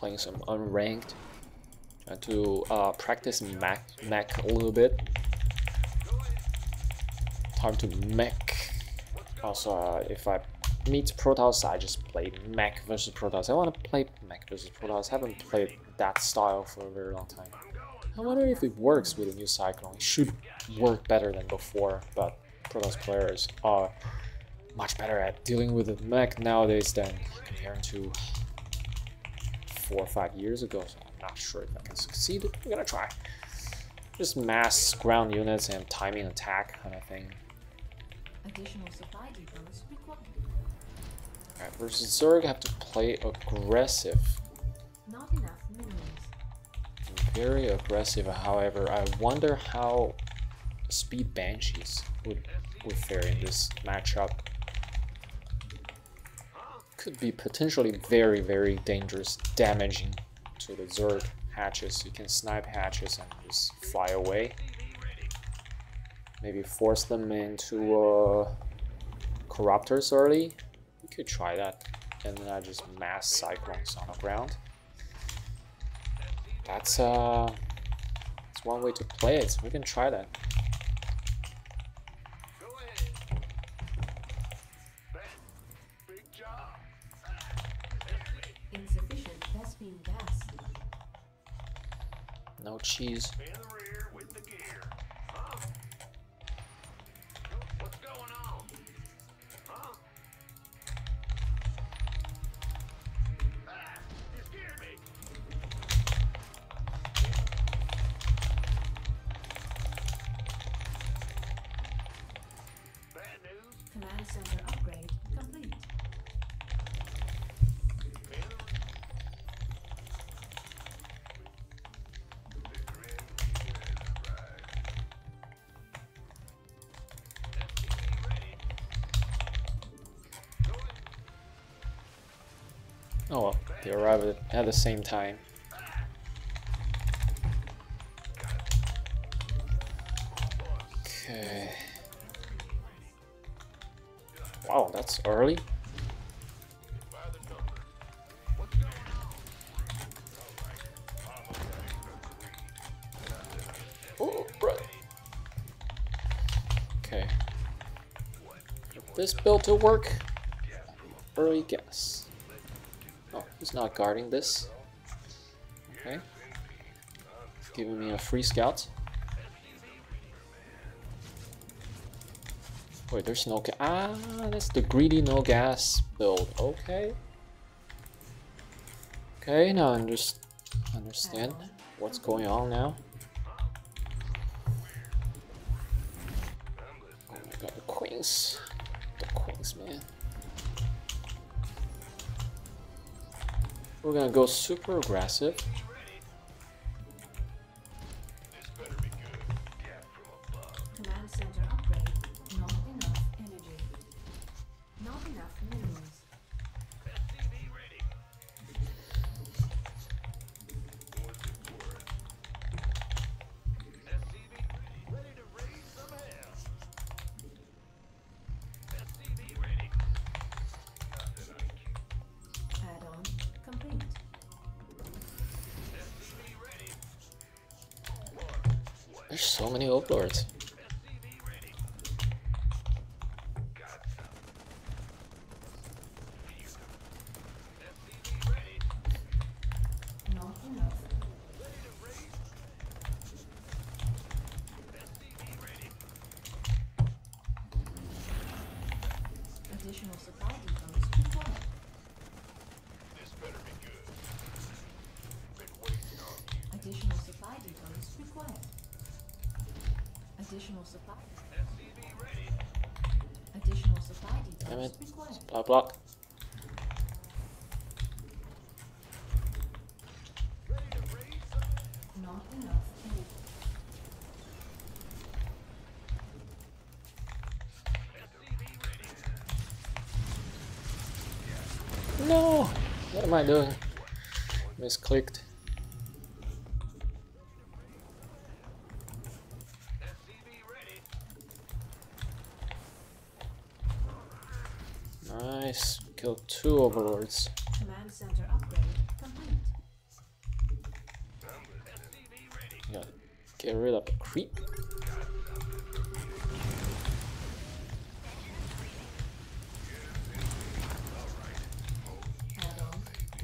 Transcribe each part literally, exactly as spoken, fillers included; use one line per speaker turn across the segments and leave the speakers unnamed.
playing some unranked. Trying to uh, practice mech, mech a little bit. Time to mech. Also, uh, if I meet Protoss, I just play mech versus Protoss. I want to play mech versus Protoss. I haven't played that style for a very long time. I wonder if it works with the new Cyclone. It should work better than before, but Protoss players are much better at dealing with the mech nowadays than comparing to four or five years ago. So I'm not sure if I can succeed. I'm gonna try. Just mass ground units and timing attack kind of thing.
Additional supply depots required.
Alright, versus Zerg, I have to play aggressive.
Not enough minerals.
Very aggressive, however. I wonder how Speed Banshees would, would fare in this matchup. Could be potentially very, very dangerous, damaging to the Zerg hatches. You can snipe hatches and just fly away. Maybe force them into uh, Corruptors early. We could try that. And then I just mass Cyclones on the ground. That's uh, that's one way to play it. So we can try that.
Insufficient Vespene gas.
No cheese.
Command center upgrade complete.
Oh well, they arrived at, at the same time. Okay. Wow, that's early. Oh, bro. Okay. If this build to work, early guess. Oh, he's not guarding this. Okay. He's giving me a free scout. Wait, there's no gas. Ah, that's the greedy no gas build. Okay. Okay, now I just understand what's going on now. Oh my god, the queens. The queens, man. We're gonna go super aggressive.
Command center upgrade. Not enough energy. Not enough minerals. Add-on complete.
There's so many overlords.
Not enough. Additional supply depots required. Additional supply depots required. Additional supply. Additional supply
Damn it.
depots required.
Supply block.
Not enough energy.
No! What am I doing? Misclicked. Nice. Killed two overlords.
Command center upgrade complete.
creep.
Add-on.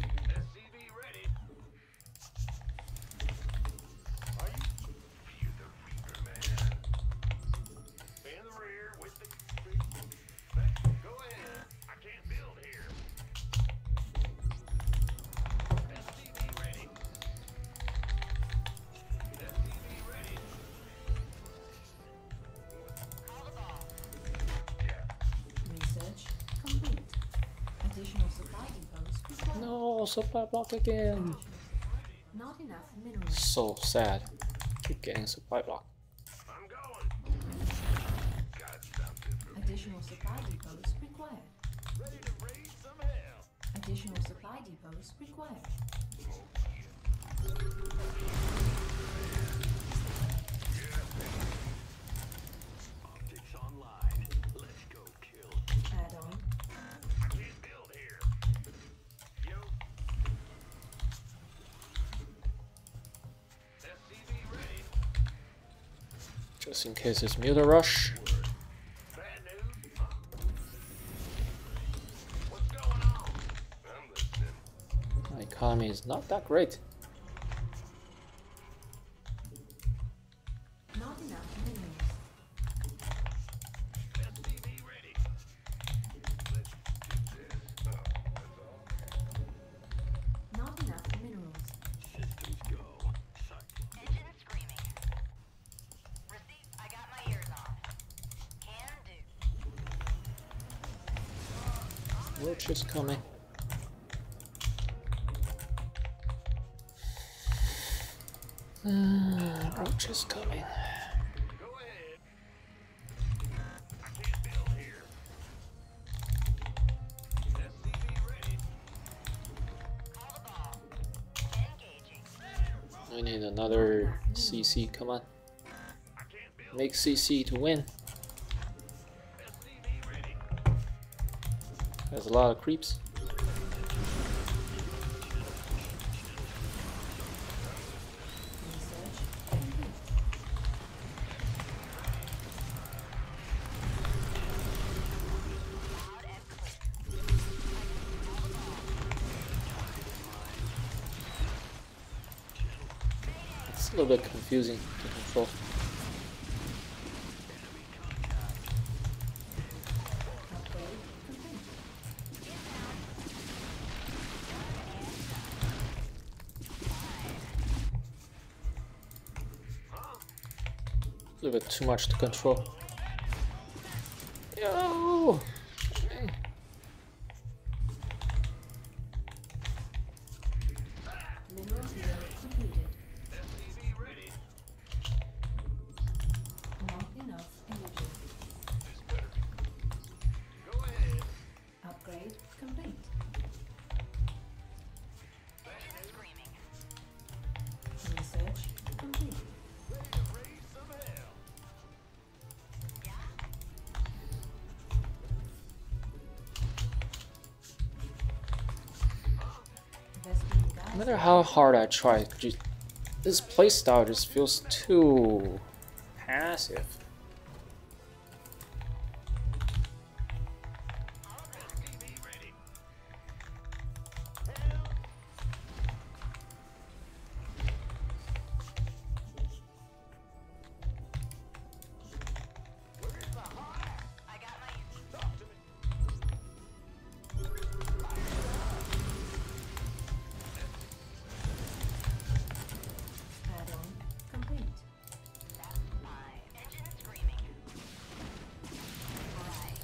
Research complete. Additional supply depots required.
No, supply block again.
Not enough minerals.
So sad. Keep getting supply block.
Additional supply depots required. Additional supply depots required.
Optics online. Let's go kill.
Add-on.
Just in case it's Muta Rush. My economy is not that great.
Not enough minerals. Not enough minerals.
Systems go. Cycle.
Engine screaming. Receipt, I got my ears on. Can do.
Roach is coming. Uh, Roach is coming.
Call the ball. Engaging.
We need another C C, come on. Make C C to win. There's a lot of creeps.
Research complete.
Loud and clear.
It's a little bit confusing to control.
Upgrade complete.
A little bit too much to control. Yo! Okay.
Mineral field completed. Not enough energy. Upgrade complete.
Engine screaming.
Research complete. Vesting gas.
No matter how hard I try, ju- this playstyle just feels too passive.
I got my
Add-on complete.
that's fine. Engine screaming. Right.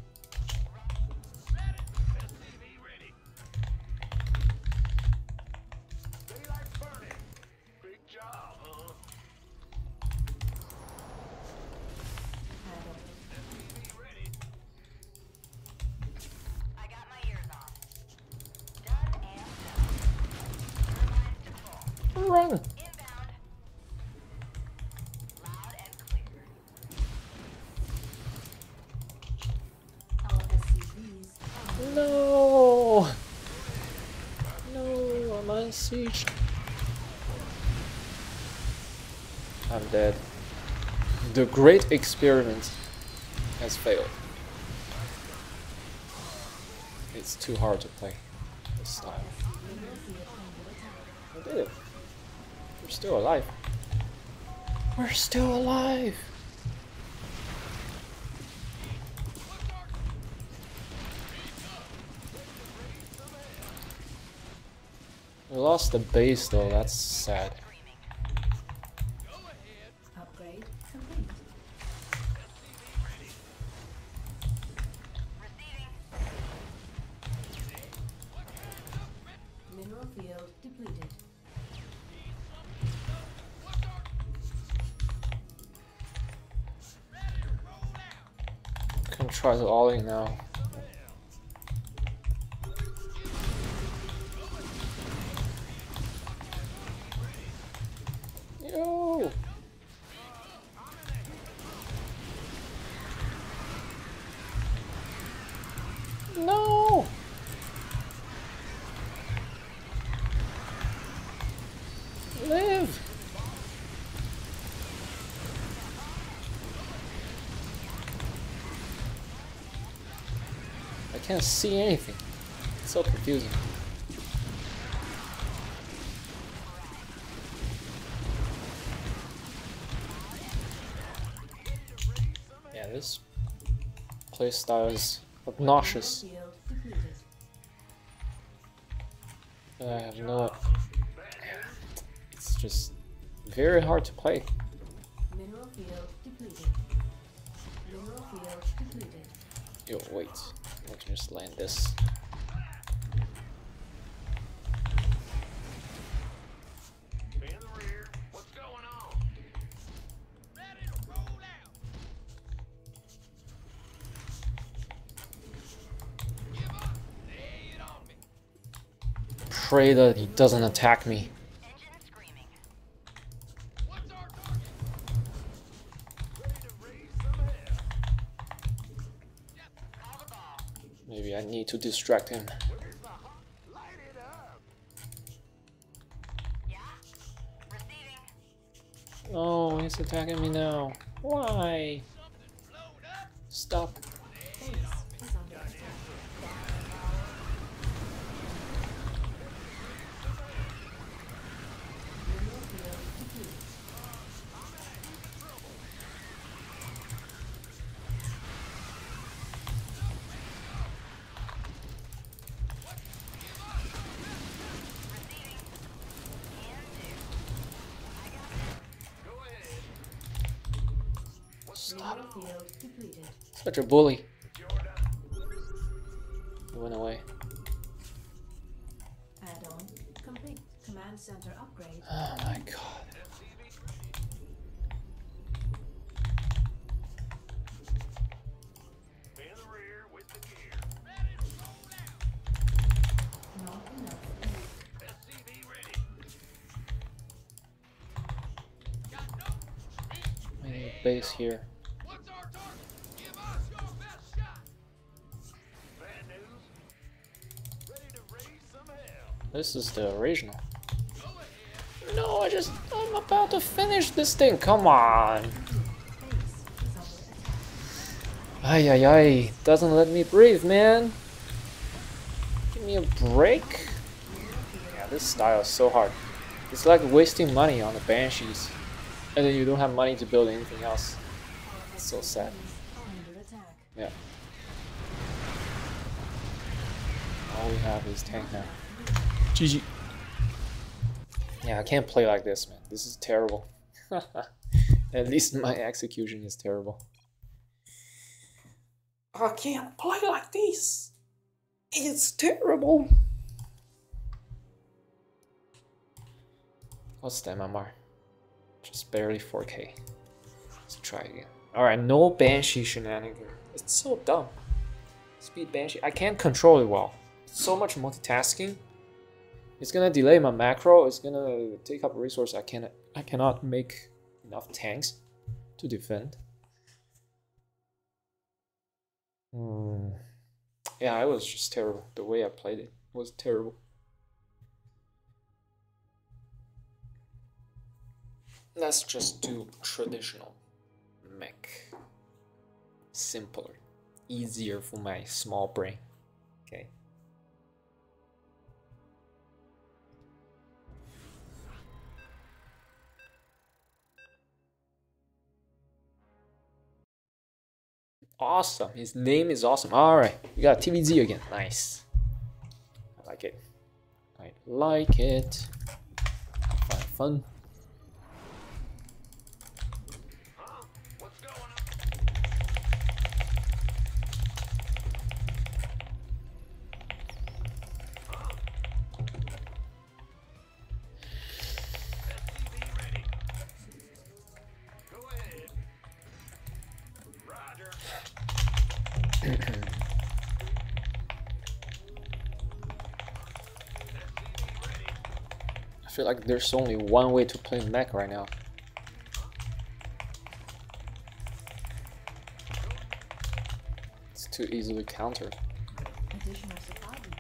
Add-on.
I got my ears on. Done and done. Turbines to full.
Run!
Inbound. Loud and clear.
Our S C Vs are
No! No, I'm on siege. I'm dead. The great experiment has failed. It's too hard to play this style. I did it. We're still alive. We're still alive! We lost the base though, that's sad.
Upgrade complete. Mineral field depleted.
I'm gonna try to all in now. Yo! No! Live! I can't see anything. It's so confusing. Yeah, this playstyle is obnoxious.
Field depleted.
I have no... It's just very hard to play.
Mineral field depleted. Mineral field depleted.
Yo, wait. Let me just land this.
In the rear. What's going on? Ready to roll out. Give up. Lay it on me.
Pray that he doesn't attack me.
Engine screaming.
What's our target? Ready to raise some hell.
Call the ball.
Maybe I need to distract him.
Where's the hot? Light it up.
Yeah? Receiving.
Oh, he's attacking me now. Why? Stop.
Base is under attack. Mineral field depleted.
Go ahead.
Stop.
Mineral field depleted.
Such a bully.
Jordan.
He went away.
Add-on complete. Command center upgrade.
Oh my god.
In the rear with the gear.
Not enough.
S C V ready.
I need a base here.
What's our target? Give us your best shot. Bad news. Ready to raise some hell.
This is the original. No, I just... I'm about to finish this thing. Come on.
Base is under attack.
Ay ay ay. Doesn't let me breathe, man. Give me a break. Yeah, this style is so hard. It's like wasting money on the Banshees. And then you don't have money to build anything else. It's so sad.
Under attack.
Yeah. All we have is tank now. G G. Yeah, I can't play like this, man. This is terrible. At least my execution is terrible. I can't play like this. It's terrible. What's the M M R? Just barely four K. Let's try again. Alright, no Banshee shenanigans. It's so dumb. Speed Banshee. I can't control it well. So much multitasking. It's gonna delay my macro. It's gonna take up a resource. I cannot. I cannot make enough tanks to defend. Hmm. Yeah, it was just terrible. The way I played it was terrible. Let's just do traditional mech. Simpler, easier for my small brain. Okay. Awesome. His name is awesome. All right, we got T V Z again. Nice. I like it. I like it. Fun, fun.
Huh? What's going on? Huh? S C V ready. Go ahead. Roger.
I feel like there's only one way to play mech right now. It's too easily countered.
Additional supply depots.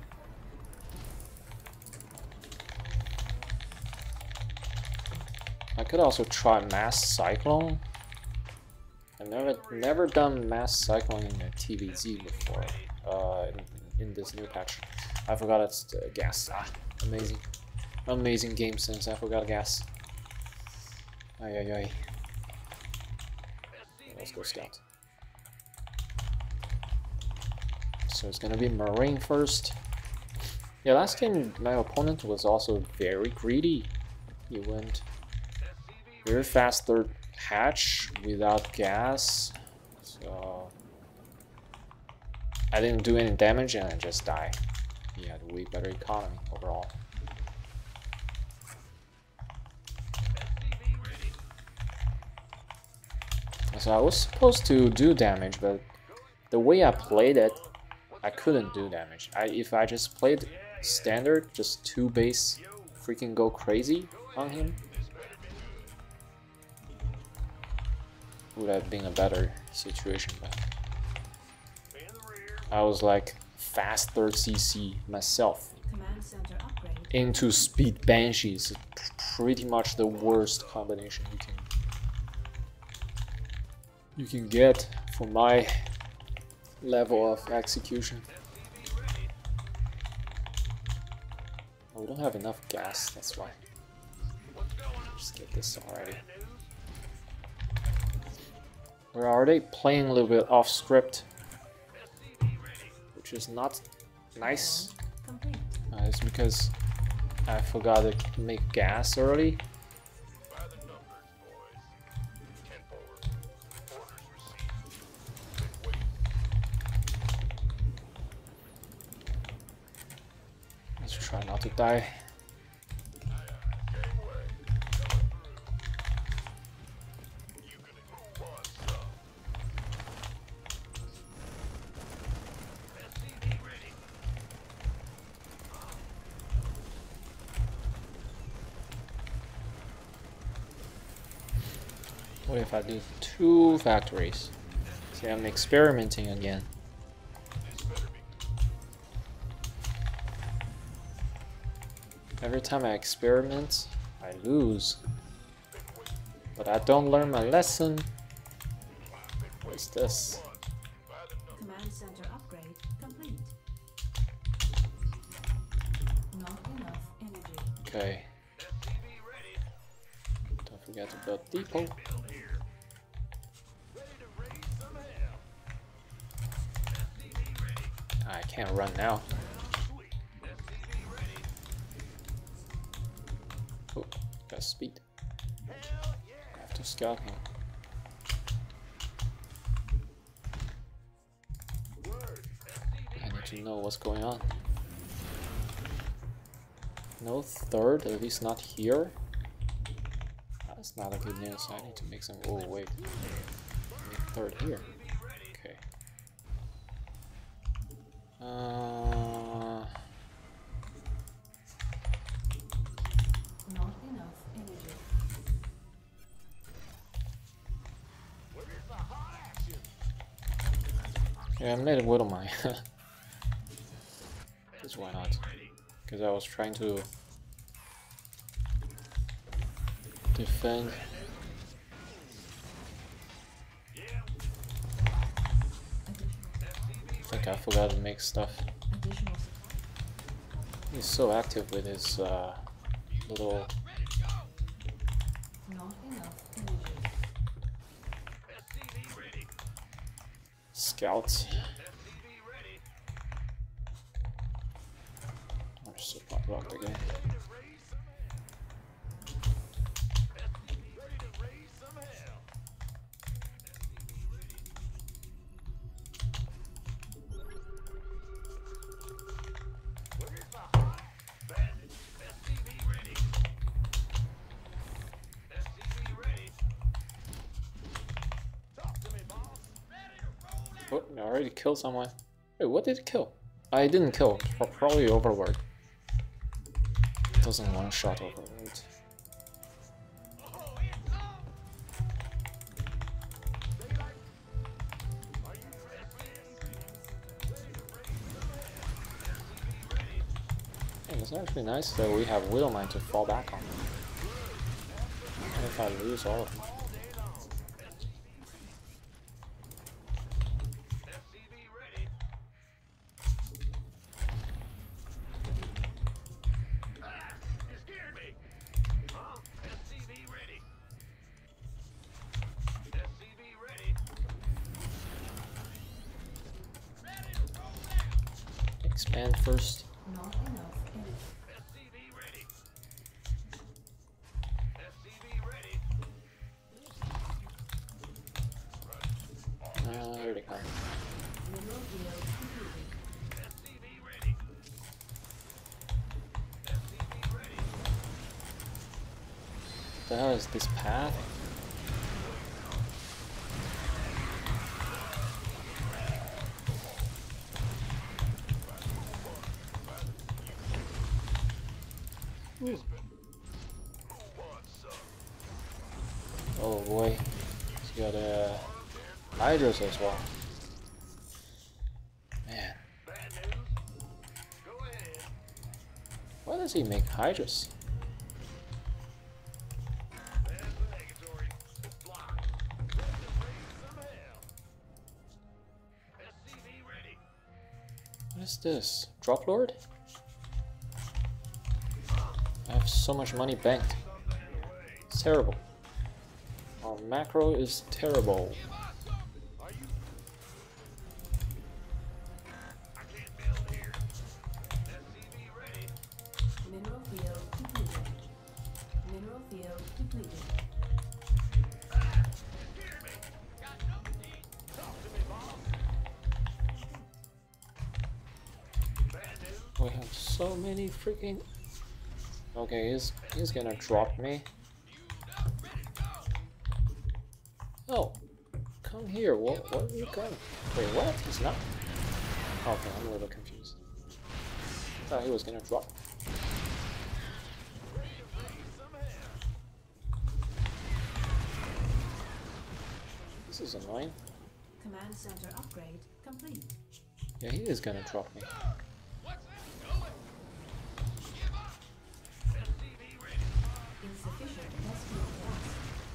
I could also try Mass Cyclone. I've never never done Mass Cyclone in a T V Z before. Uh, in, in this new patch, I forgot it's the gas. Ah, amazing, amazing game sense. I forgot gas. Ay ay ay. Let's go scout. So it's gonna be Marine first. Yeah, last game my opponent was also very greedy. He went very fast third hatch without gas, so I didn't do any damage and I just died. He had way better economy overall. So I was supposed to do damage, but the way I played it, I couldn't do damage. I if I just played standard, just two base, freaking go crazy on him, would have been a better situation, but I was like fast third C C myself
Command center upgrade.
into speed banshees. Pretty much the worst combination you can you can get for my level of execution. Oh, we don't have enough gas, that's why. Just get this already. We're already playing a little bit off script, which is not nice.
Complete.
Uh, it's because I forgot to make gas early.
By the numbers, boys. Ten forward. Orders received. Wait.
Let's try not to die.
Gangway. You can move on, son. S C V ready.
What if I do two factories? See, I'm experimenting again.
This better be
Every time I experiment, I lose. But I don't learn my lesson. What's this?
Command center upgrade complete. Not enough energy.
Okay,
S C V ready.
don't forget to build depot.
Build here. Ready to raise some hell. S C V ready.
I can't run now.
Sweet. S C V ready.
Oh, got speed.
Hell yeah.
I have to scout him.
Word. S C V
I need
ready.
to know what's going on. No third, at least not here. That's not a good news. I need to make some. Oh wait, make third here. Okay. Uh,
Not enough energy.
Where's the hot action?
yeah, I made a Widow Mine. Because why not? Because I was trying to defend think I forgot to make stuff.
Additional supply.
He's so active with his uh, little
Not enough energy.
S C V ready.
scouts.
S C V ready.
Or super rock again.
Ready to raise some hell. S C V ready to raise some hell. S C V ready. Where's the hot bandit? S C V ready. S C V ready. Talk to me, boss. Ready to roll out.
Oh, I already killed someone. Wait, what did it kill? I didn't kill. Pro- Probably Overlord. Doesn't one shot Overlord.
Oh, it's up. Daylight. Are you ready? Ready to raise some hell. S C V ready.
Hey, it's actually nice that we have Widowmine to fall back on. And if I lose all of them.
All day long. S C V ready. Ah, you scared me. Huh? S C V ready. S C V ready. Ready to roll out.
Expand first.
Not enough energy.
S C V ready. S C V ready.
Uh, there they come.
Mineral field completed.
S C V ready. S C V ready.
What the hell is this path?
What's up?
Oh boy. He's got uh, Hydras as well. Man,
Bad news? Go ahead.
why does he make Hydras?
There's the negatory. Block. Ready to raise some hell. S C V ready.
What is this? Drop Lord? I have so much money banked.
Something away.
It's terrible. Our macro is terrible.
Are you? I can't build here. S C V ready.
Mineral field completed. Mineral field completed.
Ah, you scared me. Got no teeth. Talk to me, boss. Bad news.
We have so many freaking. Okay, he's he's gonna drop me. Oh, come here. What? What are you going? Wait, what? He's not. Okay, I'm a little confused. I thought he was gonna drop.
Ready to raise some hell.
This is annoying.
Command center upgrade complete.
Yeah, he is gonna drop me.
What's that? Going. Give up. S C V ready.
Insufficient rescue gas.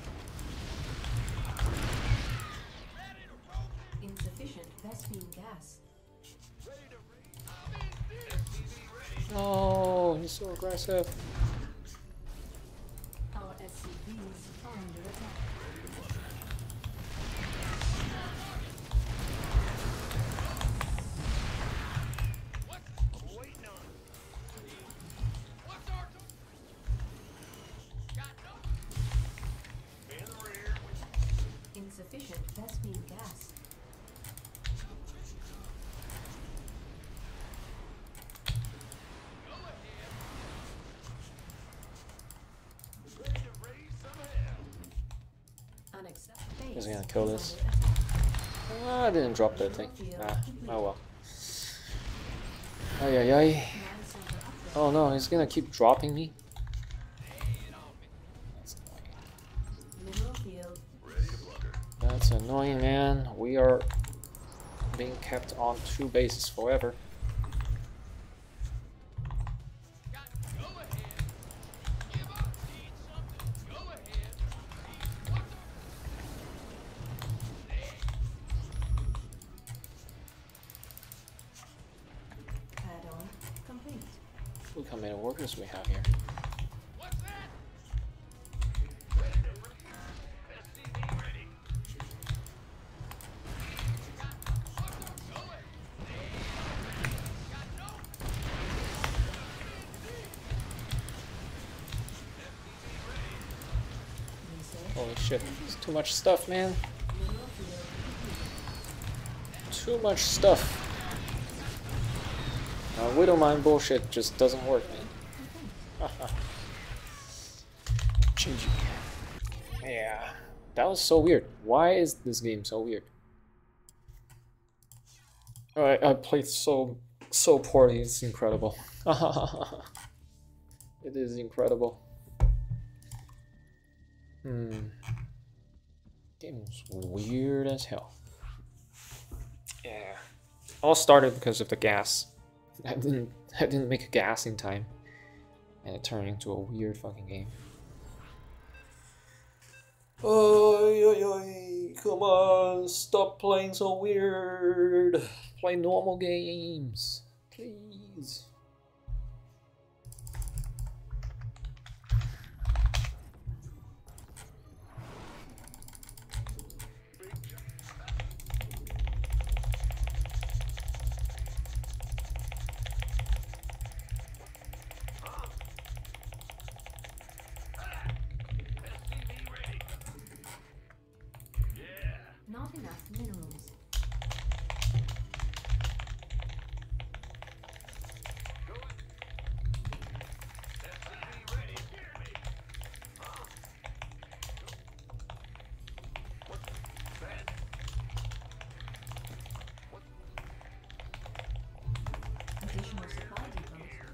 Ready to roll.
Insufficient Vespine gas.
Ready to raise. I'm in this. S C V ready.
Oh, he's so aggressive.
Our S C Vs are under attack.
I'm waiting on it. What's our to- Got no. In the rear.
Insufficient Vespine gas.
Go ahead. Ready to raise some hell.
Unacceptable.
He's gonna kill this. Ah, I didn't drop that thing. Ah, oh well. Ay ay ay.
Command center upgrade.
Oh no, he's gonna keep dropping me. That's annoying.
Mineral field.
Ready to plucker.
That's annoying, man. We are being kept on two bases forever.
Go ahead. Give up. Need something. Go ahead. What's
Look how many workers we have here.
What's that? Ready to roll. S C V ready. Got going. Got no.
Holy shit, it's too much stuff, man. Too much stuff. Uh, Widowmine bullshit just doesn't work, man. G G. Yeah, that was so weird. Why is this game so weird? Alright, I played so so poorly, it's incredible. It is incredible. Hmm. Game was weird as hell. Yeah. All started because of the gas. I didn't I didn't make a gas in time. And it turned into a weird fucking game. Oi, oi, oi, come on, stop playing so weird. Play normal games, please.
Not enough minerals. Additional supply depots.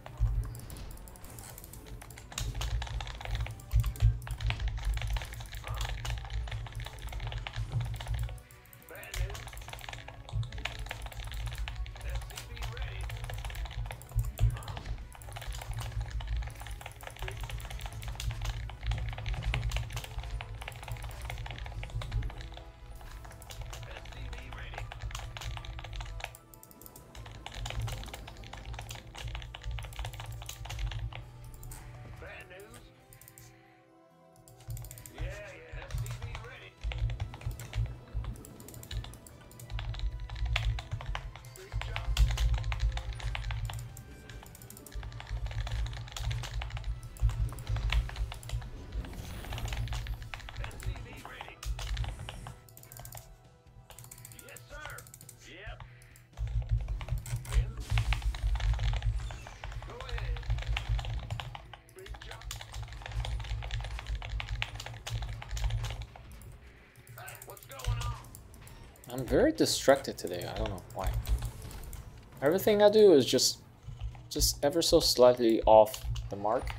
I'm very distracted today, I don't know why. Everything I do is just just ever so slightly off the mark.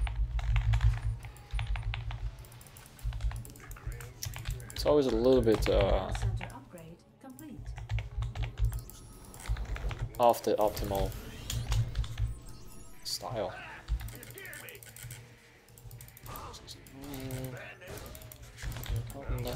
It's always a little bit uh,
Center upgrade complete.
off the optimal style. Mm.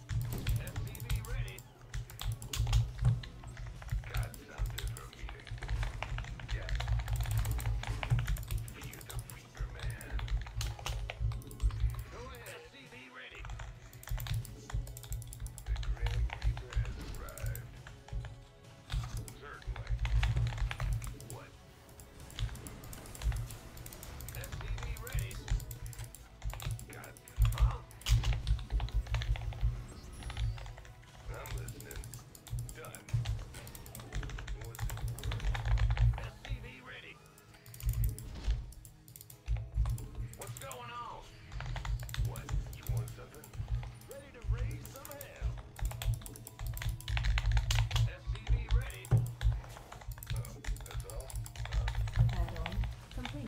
Add-on complete.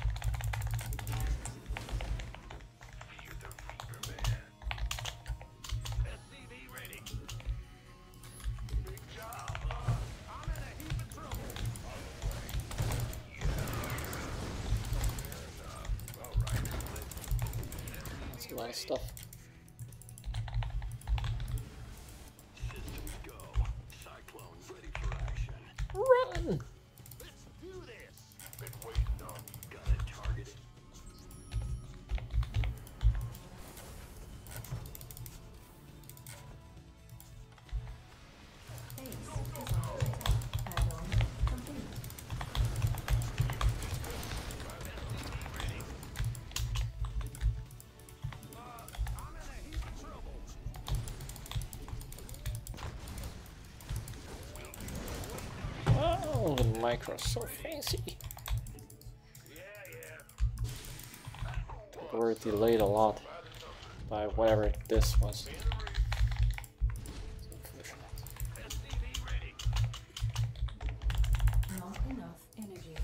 That's a lot of stuff. Run!
Let's do this. Been waiting on you. Got
Oh, the micro, so fancy.
Yeah, yeah.
We're delayed a lot by whatever this was.
In the ring.
It's unfortunate.
S C V ready.
Not enough energy.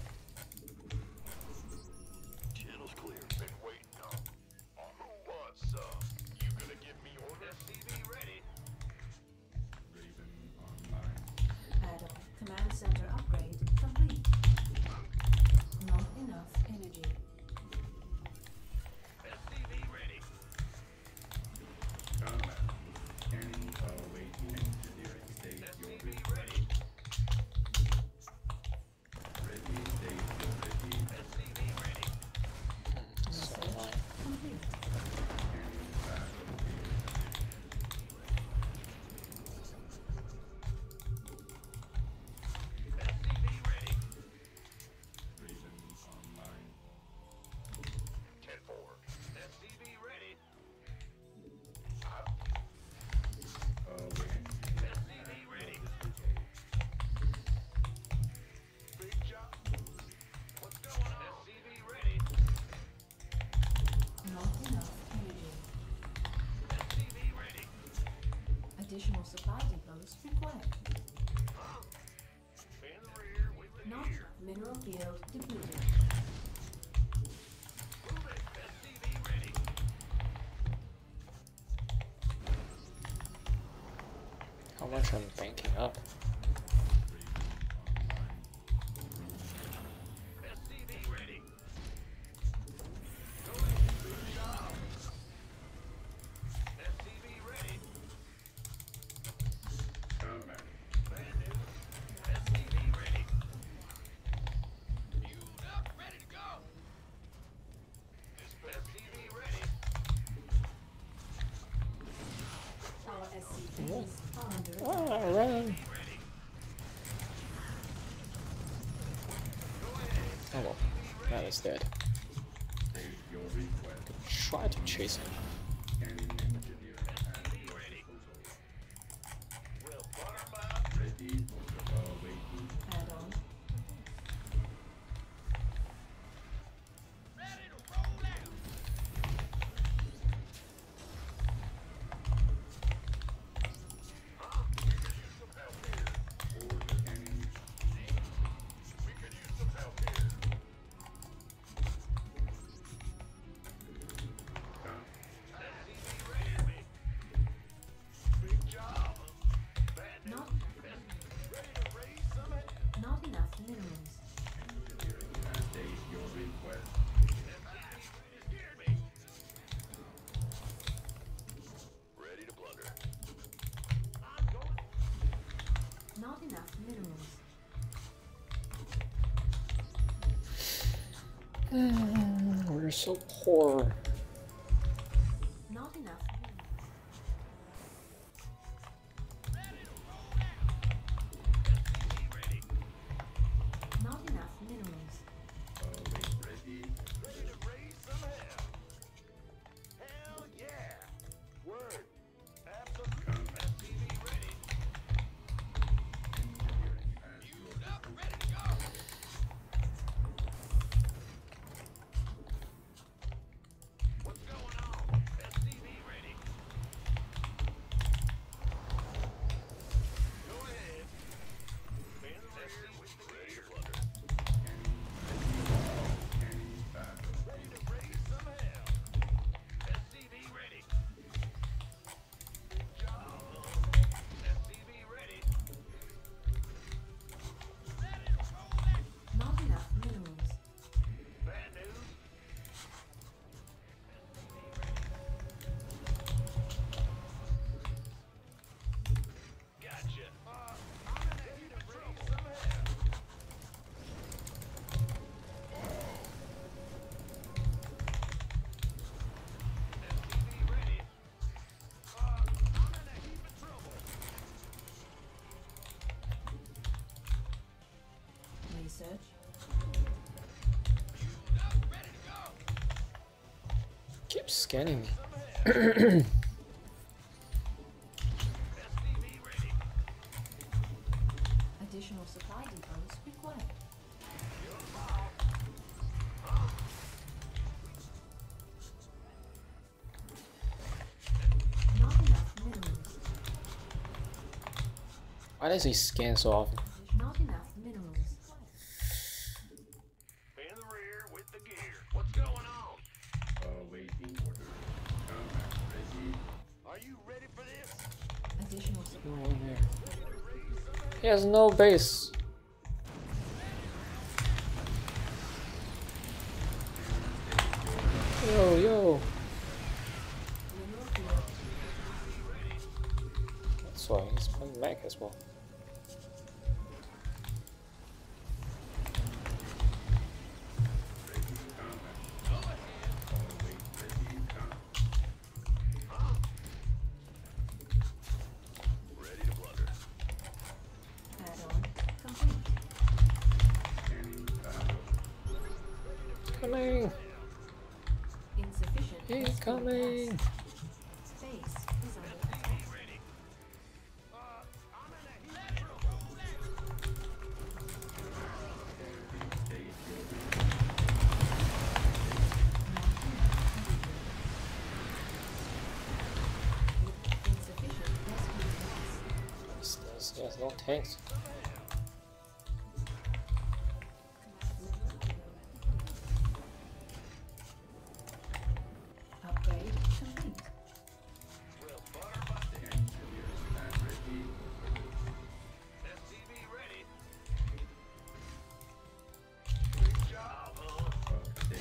Channel's clear. Been waiting on. On who wants some? You gonna give me orders? S C V ready.
Add-on. Command center upgrade complete. Not enough energy.
S C V ready. S C V ready. S C V ready.
So annoying.
Complete.
S C V ready. ten four. S C V ready. S C V ready. Big job. What's going on? S C V ready.
Not enough energy.
S C V ready.
Additional supply depots required.
In the rear with the
Not
gear.
mineral field depleted.
Move it. S C V ready.
How much I'm banking up?
S C V ready. Go ahead. Good job. S C V ready. Bad news. S C V ready. Fueled up, ready to go. S C V ready.
Our S C Vs are under attack.
Ah, run! Oh well, that is dead. Try to chase him.
We'll butter 'em up.
Add-on.
Ready to roll out. Huh? We could use some help here. We could use some help here. S C V ready. Big job. Bad news.
Not
Ready to raise some hell.
not enough minerals.
Scared me. Ready to blunder. I'm going.
Not enough minerals.
We're so poor.
Not enough
Ready.
not enough minerals.
Ready to raise some hell. Hell yeah. Word. Absolutely. S C V ready. Fueled up, ready to go. What's going on? S C V ready. Go ahead. In the rear with the gear. Ready to raise some hell. S C V ready. Good job. S C V ready. Ready to roll out.
Not enough minerals.
Bad news. Gotcha. Uh, I'm in the heat of trouble. Some hell. S C V ready. Uh, I'm in a heap of trouble.
Research.
Fueled up, ready to go.
Keep scanning me.
Some hell. S C V ready.
Additional supply depots required. Not enough minerals.
Why does he scan so often?
Not enough minerals.
In the rear with the gear. What's going on?
Awaiting order. Combat ready.
Are you ready for this?
Additional supply.
Go in there. He has no base. Yo, yo.
Mineral field.
That's why he's playing mech as well.
Ready to blunder.
Add-on complete.
Coming!
Insufficient.
He's
S P
coming!
gas. Base is under attack. Insufficient S P gas.
He has, he has no tanks.
Upgrade complete.
Well, butter my dick. S C V ready. Good job, huh?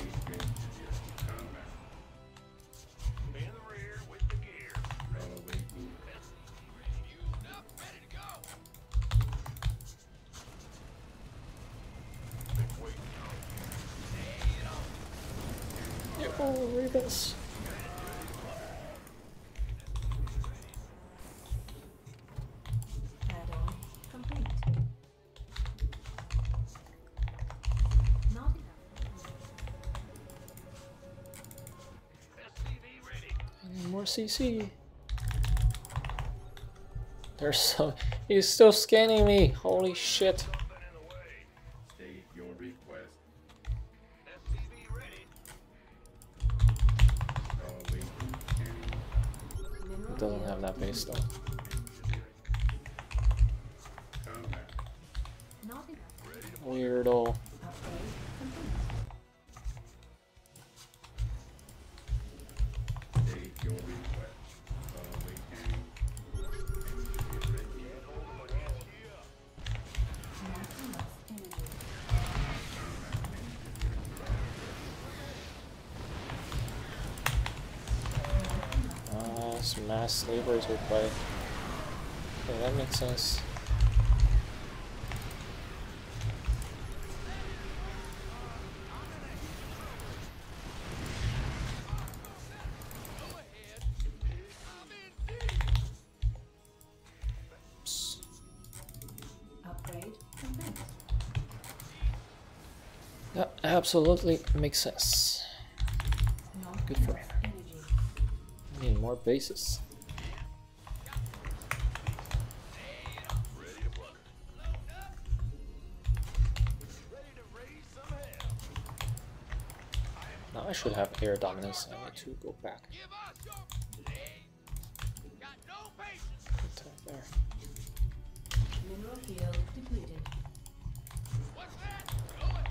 In the rear with the gear. S C V ready. Fueled up, ready to go. Been waiting on you.
Yo, Rebus!
Add-on complete. Not enough.
S C V ready.
I need more C C. There's so. He's still scanning me! Holy shit!
Something in the way.
State your request.
S C V ready.
Awaiting scanning.
Mineral
It doesn't
field
have that base though.
Combat.
Not enough.
Weirdo.
Upgrade complete.
State your request. Awaiting.
Not enough energy.
Ah, uh, some mass slavers we play. Okay, that makes sense. Oops.
Upgrade complete.
That absolutely makes sense.
Not
Good for
enough energy.
I need more bases.
Ready to blunder. Ready to raise some hell.
Now I should have air dominance. I need to go back.
Give us your hey. Got no patience.
Attack there.
Mineral field depleted.
What's that? Go it.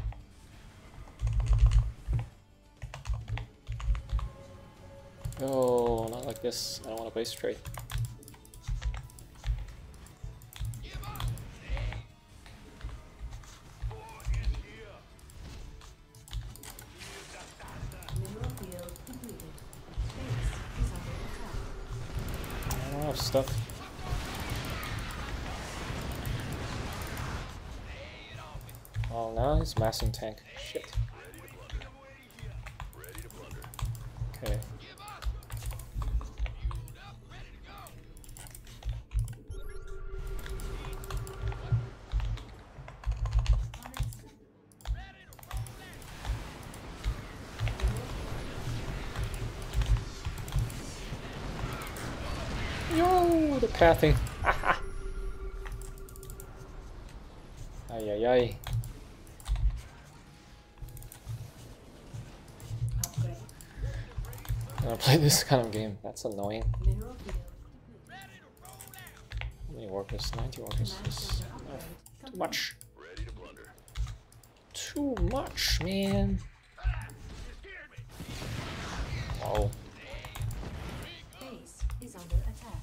Oh, not like this. I don't want to base trade.
Give us hey. Boy, is here.
Mineral field depleted. Base is under attack.
I don't have stuff. Oh, now he's massing tank. Shit.
Ready to blunder.
Okay.
Give us fueled up, ready to go. Ready to roll
Yo, the pathing. Ay ay ay.
Upgrade.
I don't play this kind of game. That's annoying.
Mineral field.
How many workers? ninety workers.
Command
Is
center
uh,
upgrade.
too
Complete.
much.
Ready to blunder.
Too much, man. Oh.
Base is under attack.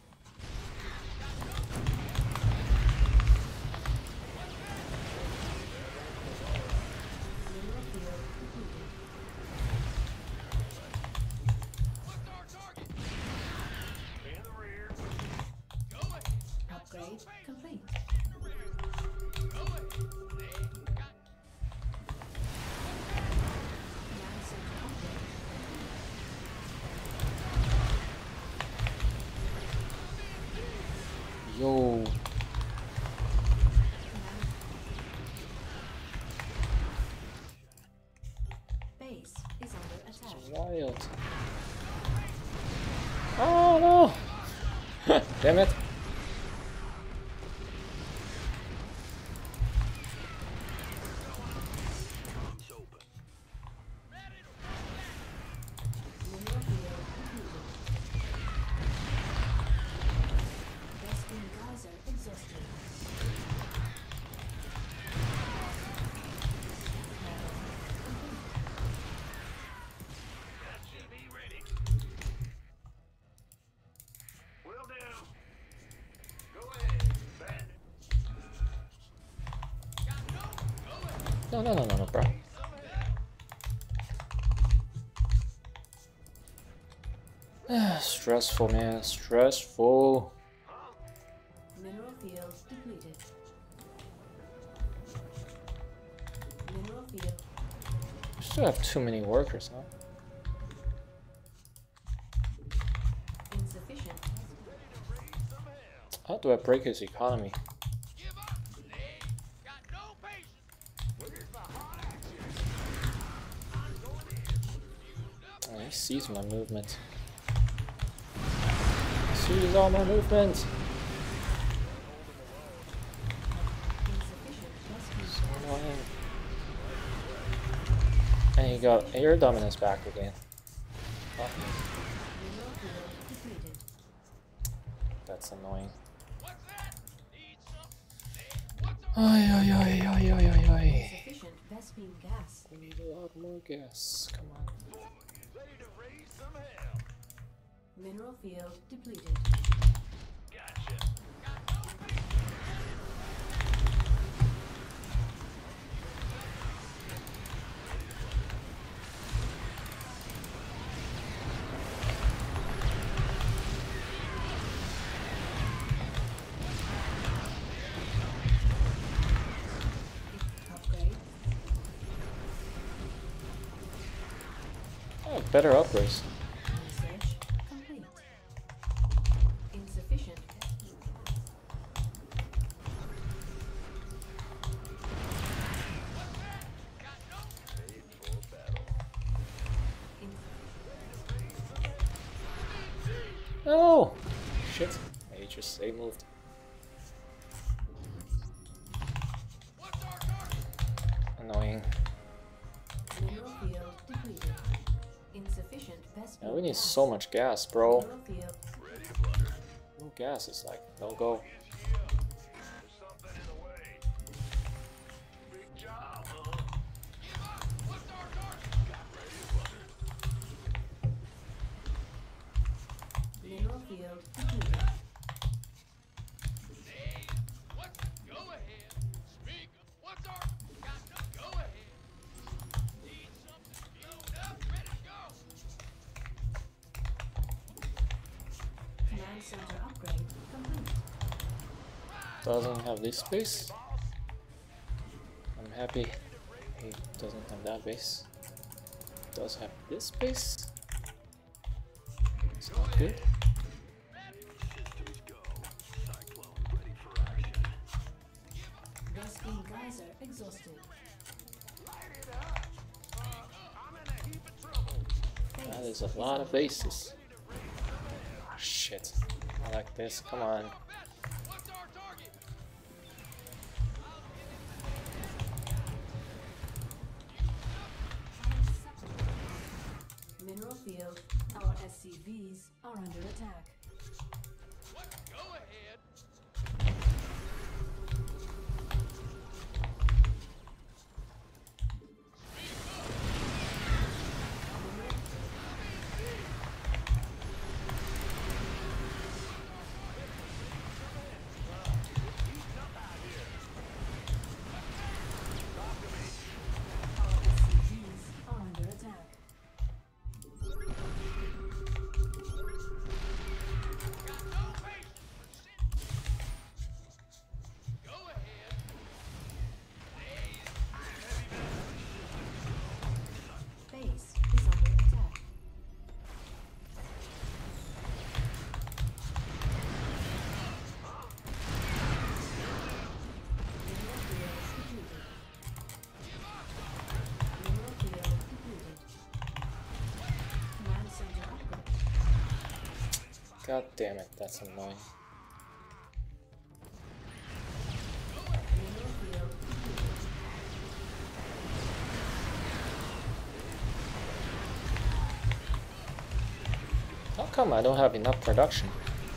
Mineral field depleted.
What's our target? In the rear. Go ahead.
Upgrade complete.
Go ahead. They got
Command center upgrade.
Yo.
Command. Base is under attack.
Wild. Oh no! Damn it.
guns open.
Mineral field depleted. Bespin geyser exhausted.
S C V ready. Will do. Go ahead. Bandit. Got no. Go ahead.
No, no, no, no, no, bro.
Some help.
Stressful, man. Stressful.
Mineral field depleted. Mineral field.
Still have too many workers, huh?
Insufficient.
How do I break his economy?
Give up. They got no patience. Where's the hot action? I'm going in. Fueled up.
Oh, he sees my movement. He sees all my movement.
Insufficient. Bespin
So annoying. And he got air dominance back again. Oh,
mineral field depleted.
that's annoying.
What's that? Need something? Hey, what's our
Ay, ay, ay, ay, ay, ay, ay.
Insufficient Bespin gas.
We need a lot more gas. Come on.
ready to raise some hell?
Mineral field depleted.
Gotcha. Got no patience.
Upgrade.
Oh, better upgrades.
Research complete. Insufficient. In-
Oh! Shit. He just they moved.
What's our target?
Annoying.
mineral field depleted. Insufficient Bespin
Yeah, we need
gas.
so much gas, bro.
Mineral field.
Ready to blunder.
No gas is like, no go.
There's something in the way. Big job, huh? Give up. What's our target? Got ready to blunder.
Mineral field depleted.
Hey, what's go ahead? Speak. What's our got no go ahead? Need something fueled up, ready to go.
Command center upgrade complete.
Doesn't have this base. I'm happy he doesn't have that base. Does have this base. It's not good.
Systems go. Cyclone ready for action.
Bespin geyser exhausted.
Light it up. Uh, I'm in a heap of trouble.
That is a lot of bases. Ah, shit. I like this. Come on.
What's our target?
field, our S C Vs are under attack.
Go ahead.
Our S C Vs are under attack.
Got no patience for shit. Go ahead.
Base is under attack. Mineral field depleted. Mineral field depleted. Command center upgrade.
God damn it, that's annoying.
Mineral field depleted.
How come I don't have enough production?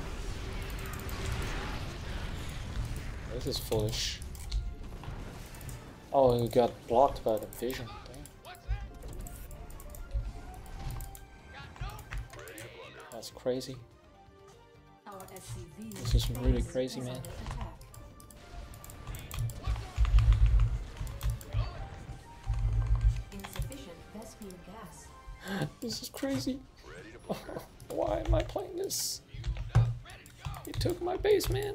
This is foolish. Oh, you got blocked by the vision. Damn. That's crazy.
Our S C V
This is really
base
crazy,
is
man.
under attack. Insufficient Vespene gas.
This is crazy. Why am I playing this? He took my base, man.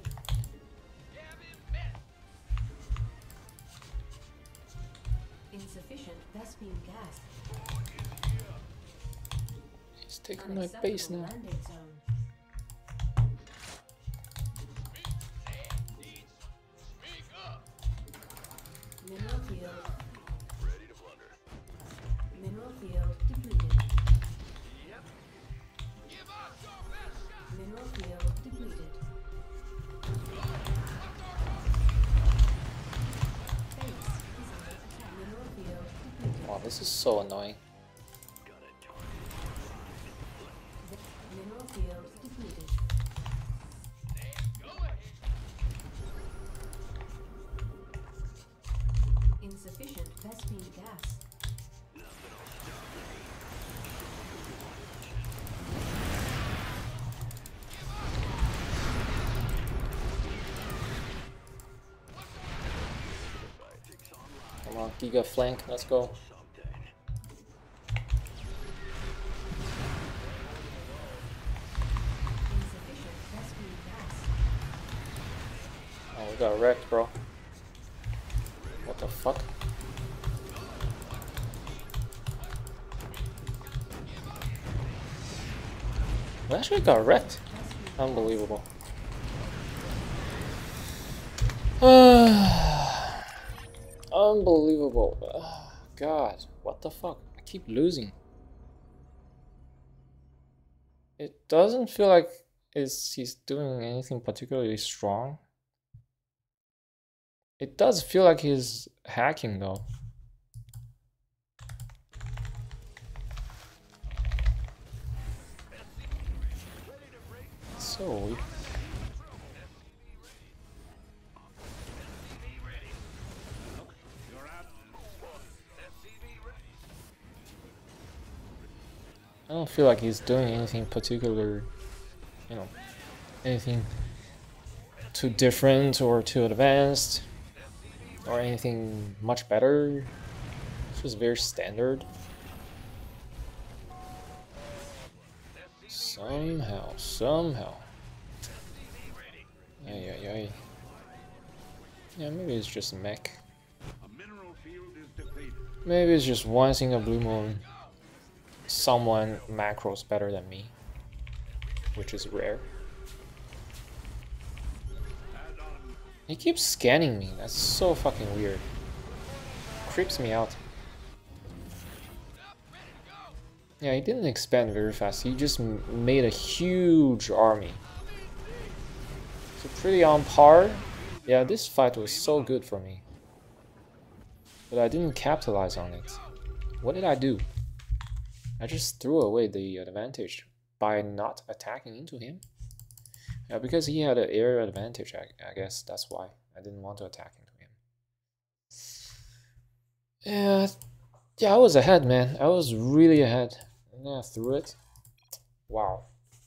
Insufficient Vespene gas.
He's taking my base
Unacceptable
now.
landing zone.
Speak up.
Mineral field. Mineral field depleted.
Give us your best shot.
Mineral field depleted. Base is under attack. Mineral field depleted.
Wow, this is so annoying.
Mineral field depleted.
Go ahead.
Insufficient Vespene gas.
Come on, Giga flank, let's go.
Insufficient Vespene gas.
Oh, we got wrecked, bro. What the fuck? We actually got wrecked. Unbelievable. Unbelievable. Ah, God, what the fuck? I keep losing. It doesn't feel like is he's doing anything particularly strong. It does feel like he's hacking though. So weak. I don't feel like he's doing anything particular, you know, anything too different or too advanced or anything much better. It's just very standard. Somehow, somehow. Ay, ay, ay. Yeah, maybe it's just a mech.
A mineral field is depleted.
Maybe it's just once in a blue moon someone macros better than me, which is rare. He keeps scanning me. That's so fucking weird. Creeps me out. Yeah, he didn't expand very fast. He just m made a huge army. So pretty on par. Yeah, this fight was so good for me. But I didn't capitalize on it. What did I do? I just threw away the advantage by not attacking into him. Yeah, because he had an air advantage, I, I guess that's why I didn't want to attack into him. Yeah, yeah, I was ahead, man. I was really ahead. And then I threw it. Wow.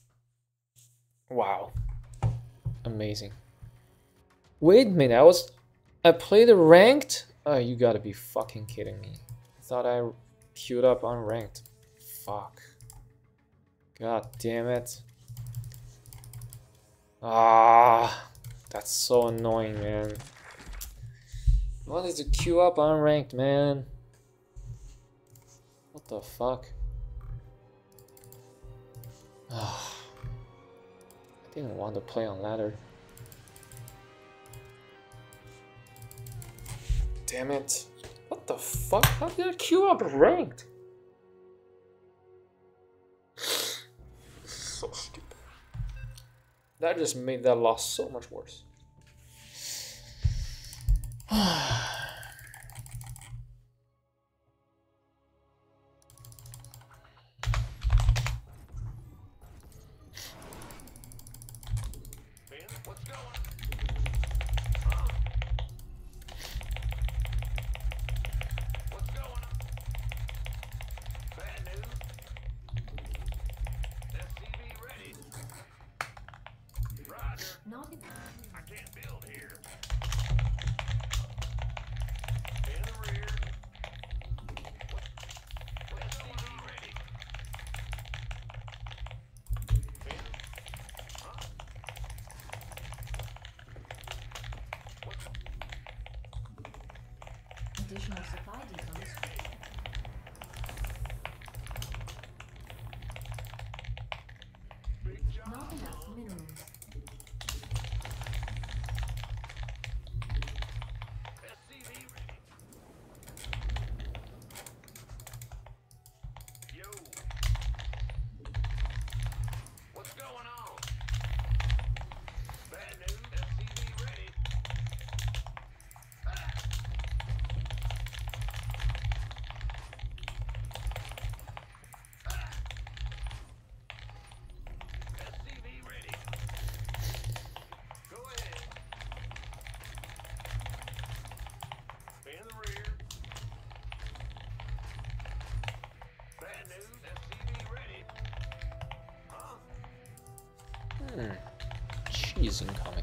Wow. Amazing. Wait a minute, I was... I played ranked? Oh, you gotta be fucking kidding me. I thought I queued up unranked. Fuck. God damn it. Ah, that's so annoying, man. I wanted to queue up unranked, man. What the fuck? Ah, I didn't want to play on ladder. Damn it. What the fuck? How did I queue up ranked? So stupid. That just made that loss so much worse.
Ben, what's going? Huh? What's going on? Bad news. S C V ready. Roger.
Not enough.
I can't build here. In the rear. What? S C V ready. Ben? Huh? What's
Additional supply depots.
big job?
Not enough minerals.
S C V ready. Yo. What's going on? Bad news. S C V ready. Ah. Ah. S C V ready. Go ahead. In the rear. Bad news. S C V ready. Huh?
Hmm. She's incoming.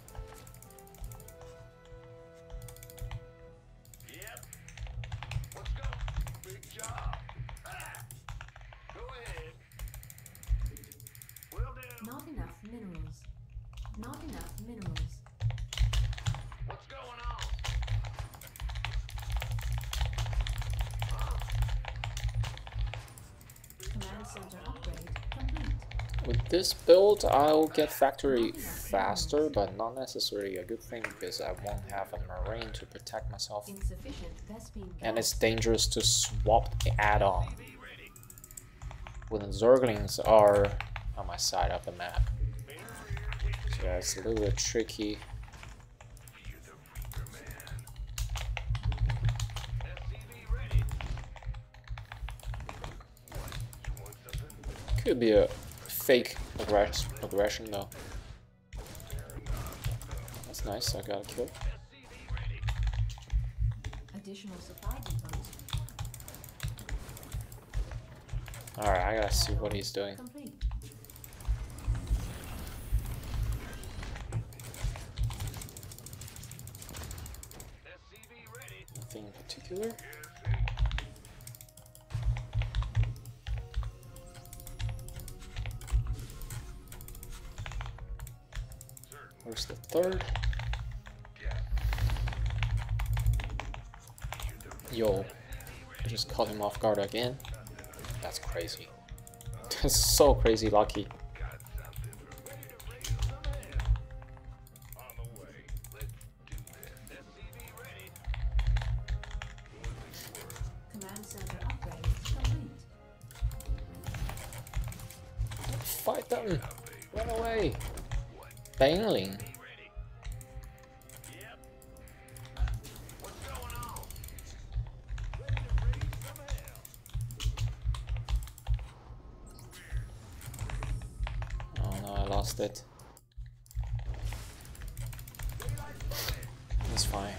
Yep. Let's go. Big job. Ah. Go ahead. Will do.
Not enough minerals. Not enough minerals.
What's going on? Huh?
Command center upgrade complete.
With this build, I'll get factory faster, but not necessarily a good thing because I won't have a marine to protect myself.
Insufficient Vespene
And
gas.
it's dangerous to swap the add-on
Be ready.
when the Zerglings are on my side of the map.
In the rear.
So yeah, it's a little bit tricky.
You're the Reaper man. S C V ready. What? You want something?
Could be a fake aggress aggression though. That's nice, I got a kill.
S C V ready.
Additional supply depots.
Alright, I gotta see what he's doing.
Complete.
S C V ready.
Nothing in particular. Where's the third? Yo, I just caught him off guard again. That's crazy. That's so crazy lucky.
Got something ready to raise some hell. On the way. Let's do this. S C V ready. What's it worth?
Command center upgrade complete.
Fight them! Run away! Bangling.
Be ready. Yep. What's going on? Ready to raise some hell.
lost it. It's fine.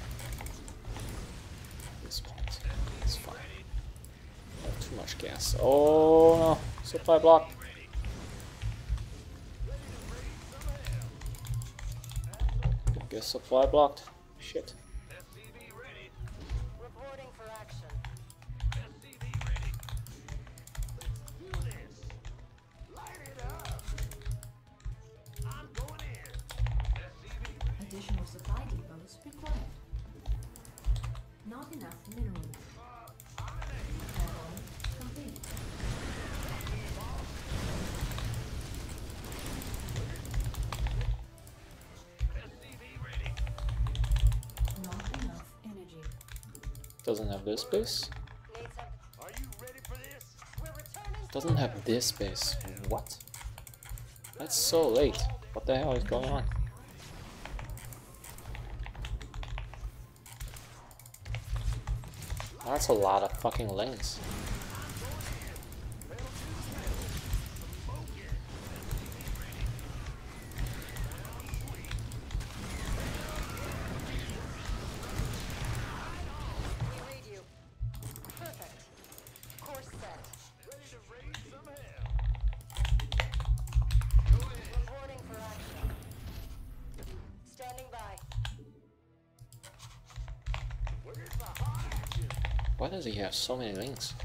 This point, it's fine. Not too much gas. Oh no! Supply block. Guess supply blocked. Shit.
Reporting for action.
Additional supply depots required. Not enough minerals. Add-on complete. Not enough energy.
Doesn't have this base.
Need some.
Are you ready for this?
We're returning.
Doesn't have this base. What? That's so late. What the hell is going on? That's a lot of fucking lanes.
We read you. Perfect. Course set.
Ready to raise some hell.
Reporting for action. Standing by.
Where's the hot action?
Why does he have so many lanes?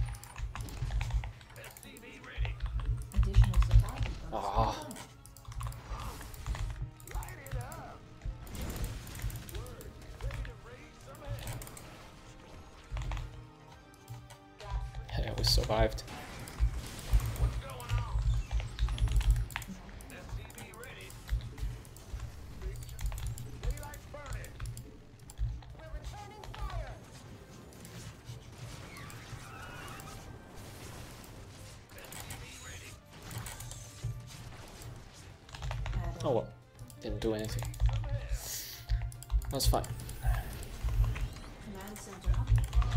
Additional supply depots
Ah.
required.
Light it up. Word. Ready to raise some hell.
Yeah, we survived.
What's going on? S C V ready. Daylight burning.
We're returning fire.
Add-on
Oh well, didn't do anything. That's fine.
command center up.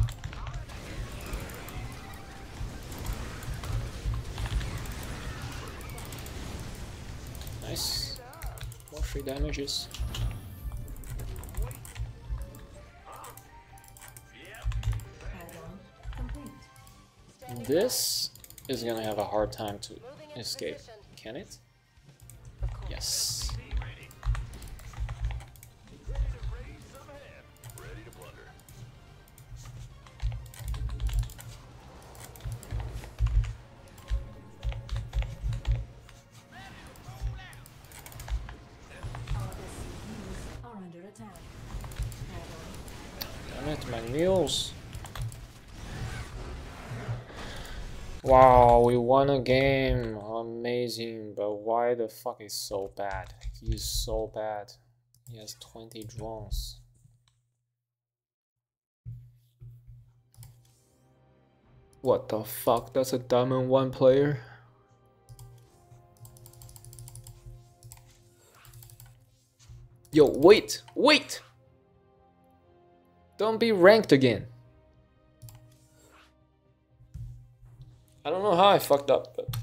Nice. More free damages.
Add-on complete.
This is gonna have a hard time to
Moving into
escape.
position.
Can it?
Of course.
Yes.
Ready to raise some hell. Ready to plunder.
Our S C Vs are under attack. Add-on
Damn it, my mules. Wow, we won a game. Amazing, but why the fuck is so bad? He's so bad. He has twenty drones. What the fuck? That's a diamond one player? Yo, wait, wait! Don't be ranked again. I don't know how I fucked up, but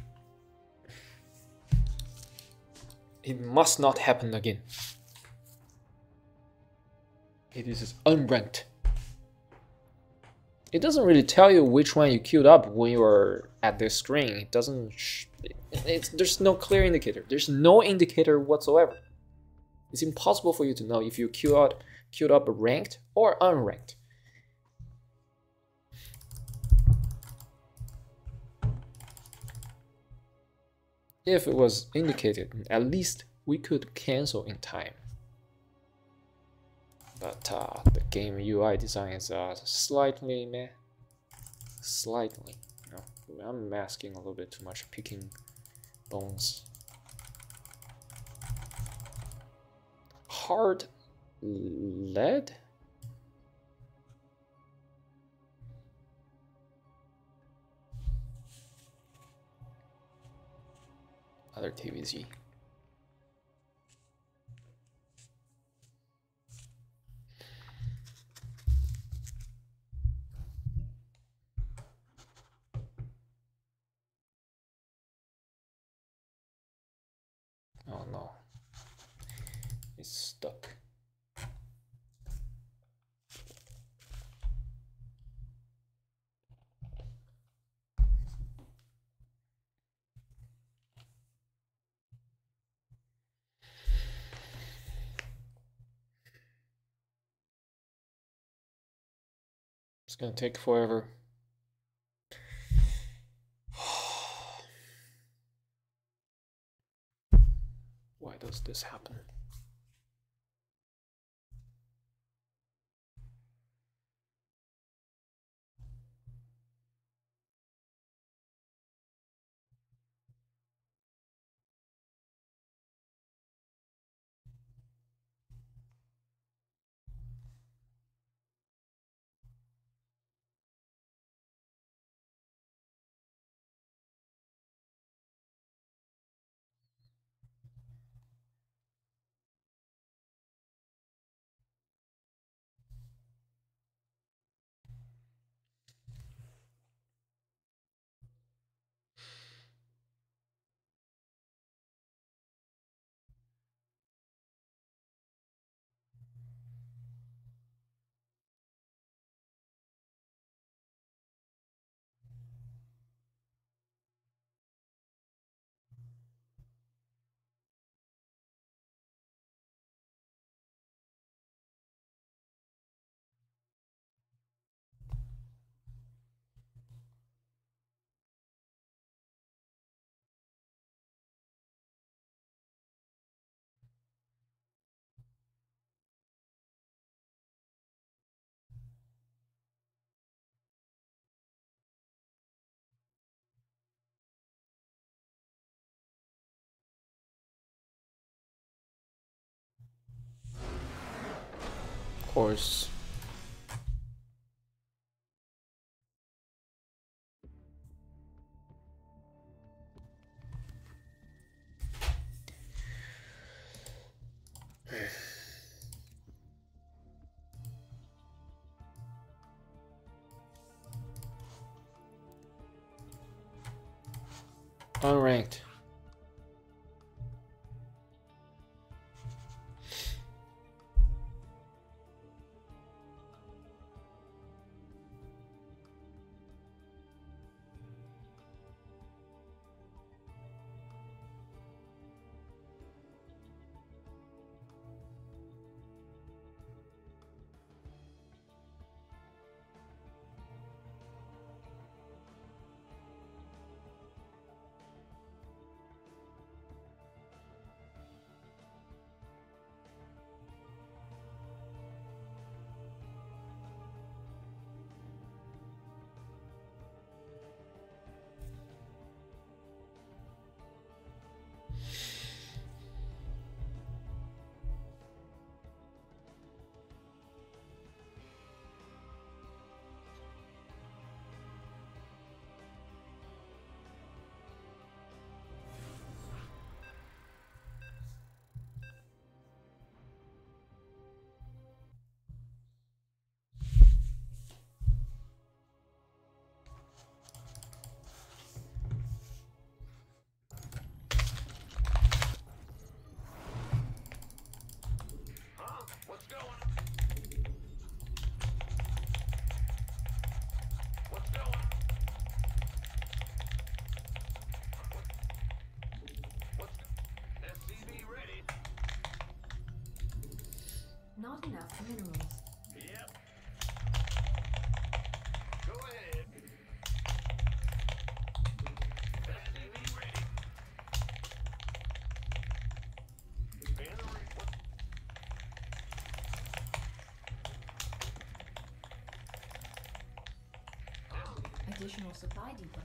it must not happen again. It is unranked. It doesn't really tell you which one you queued up when you were at this screen. It doesn't. Sh it's, there's no clear indicator. There's no indicator whatsoever. It's impossible for you to know if you queued out, queued up ranked or unranked. If it was indicated, at least we could cancel in time. But uh, the game U I design is uh, slightly meh. Slightly. No, I'm masking a little bit too much, picking bones. Hard lead? Other T V Z. no. It's stuck. It's gonna take forever. Why does this happen? Of course. Unranked.
Huh? What's going? What's going? What? What's S C V ready?
Not enough minerals.
Yep. Go ahead. S C V ready. Banner, what?
Additional supply depot.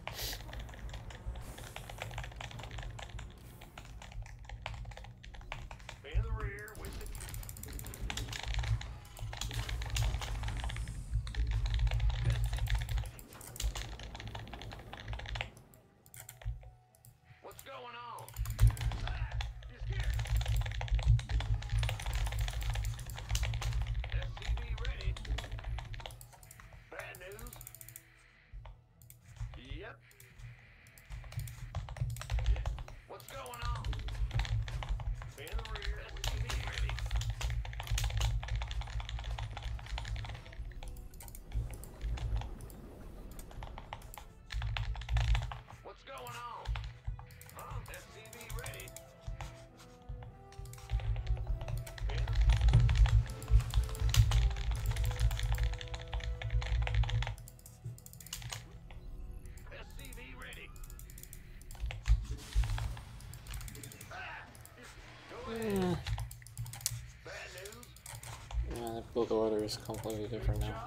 Man the rear with it. What's going on? Ah, you scared? S C V ready. Bad news. Yep.
The order is completely different now.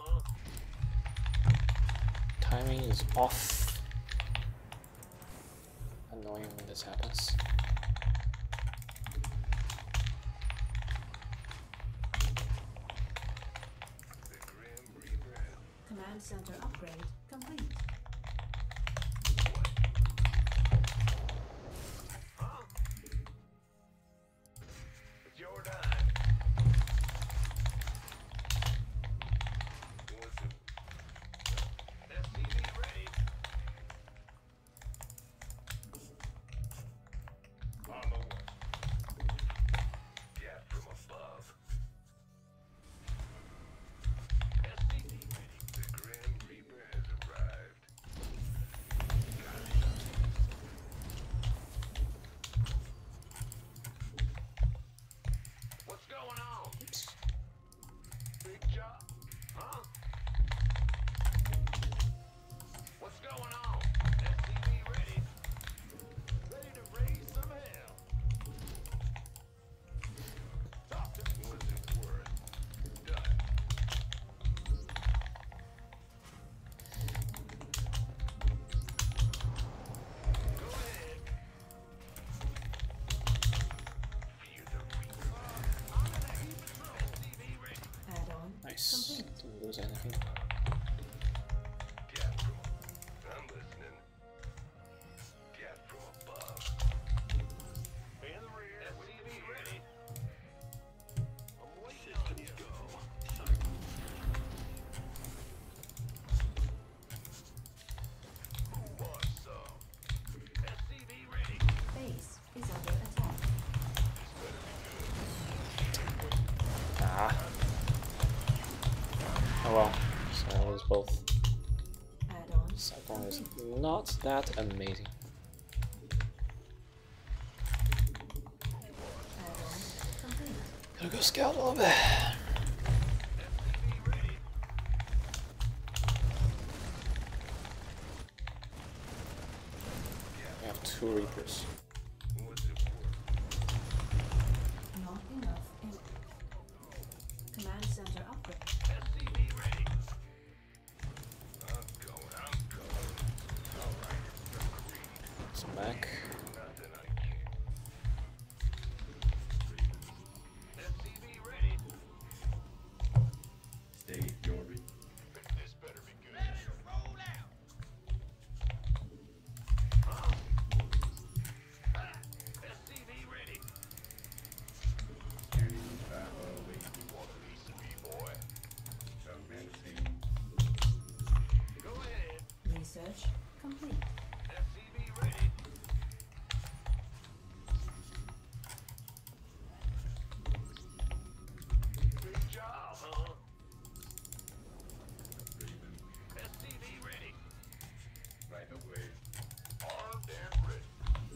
Timing is off. Annoying when this happens.
Command center upgrade complete.
It's your time. Listen. S C V ready. On the way. Gas from above. S C V ready. The Grim Reaper has arrived. What's going on? Big job? Huh? What's going on? S C V ready. Ready to raise some hell. Talk to me. What's it worth? Done. Go ahead. Fear the Reaper. I'm in a heap of trouble. S C V ready.
Add-on
Nice.
complete.
Didn't lose anything.
Gas from I'm listening. Gas from above. In the rear. S C V ready. I'm waiting on you. Go. Who wants some? S C V ready.
Base is under attack.
Ah. Oh well. So it was both.
Add-on
Second is not that amazing.
add-on complete.
Gotta go scout a little bit.
S C V ready.
We have two Reapers.
What's it worth?
Not enough in command center upgrade.
S C V ready. I'm going. I'm going. All right. Agreed.
It's back.
Nothing I can't. S C V ready.
Stay in orbit.
This better be good. Ready to roll out. Huh? Ah, S C V ready.
Scanning five oh eight.
Want a piece of me, boy?
Commencing.
Go ahead.
Research complete.
S C V ready. Big job, huh? S C V ready.
Right away.
Armed and ready.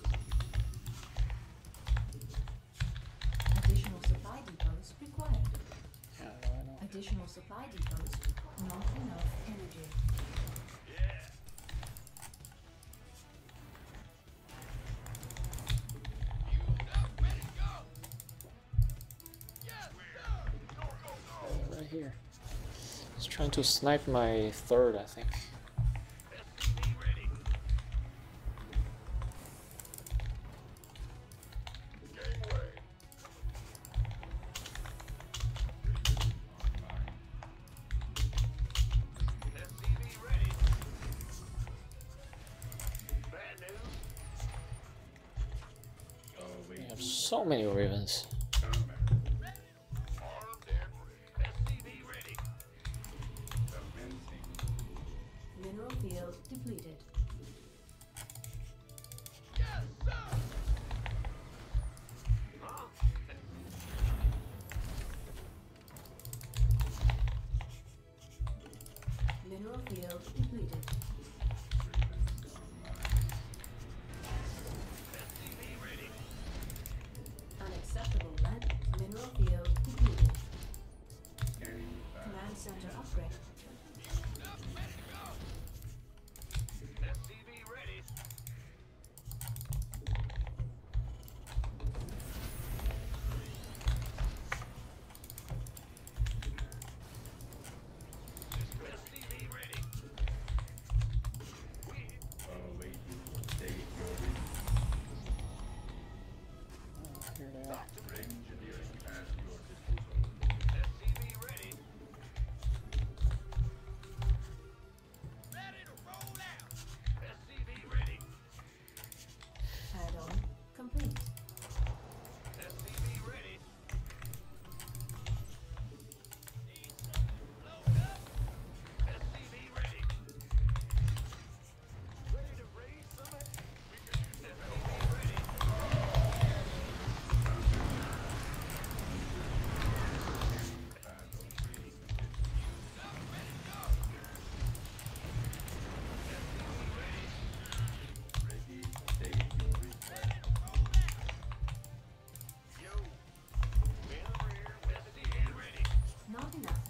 Additional supply depots required.
Yeah, I know, I know.
Additional supply depots. Not enough energy.
Yeah. Ready to go. Yes, sir. Go, go, go.
Right here. He's trying to snipe my third, I think.
S C V ready. Gangway. S C V ready. Bad news.
Oh
We
wait.
have so many Ravens.
Combat.
Armed and ready. S C V ready.
Commencing.
Mineral field depleted.
Yes, sir. Huh?
Mineral field depleted.
S C V ready.
Unacceptable land. Mineral field depleted.
Scanning five.
Command center upgrade.
S C V ready.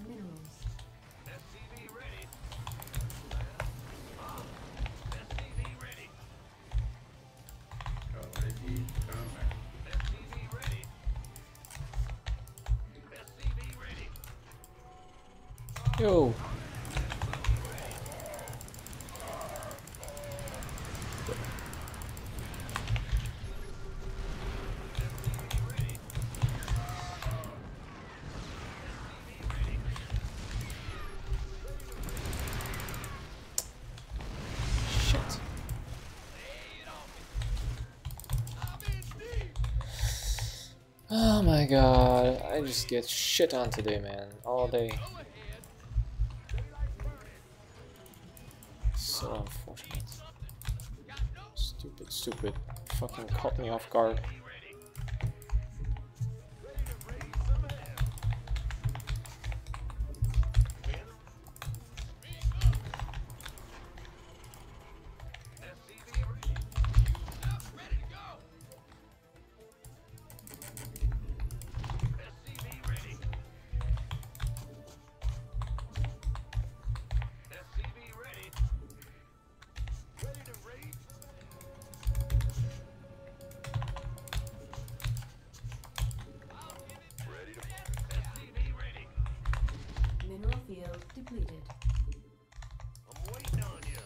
minerals.
S C V ready. Uh, S C V ready.
Already combat.
S C V ready. S C V ready.
Yo. Shit. Oh my god, I just get shit on today, man, all day. So unfortunate. Stupid, stupid. Fucking caught me off guard.
Mineral field depleted.
I'm waiting on you.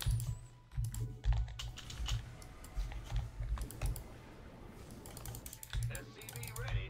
S C V ready.